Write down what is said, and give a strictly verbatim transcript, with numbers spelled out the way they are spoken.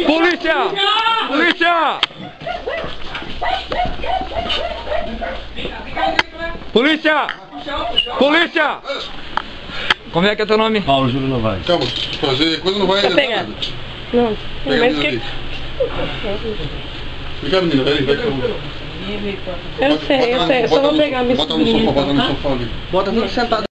Polícia! Polícia! Polícia! Polícia! Como é que é teu nome? Paulo Júlio Novaes. Calma, fazer coisa não vai Tá pegando. Não, Pega mas a que... menina Vem cá, menina, vai, vai que eu... Eu sei, eu sei, eu só vou pegar a minha Bota no sofá, bota no sofá ali. Bota tudo sentado.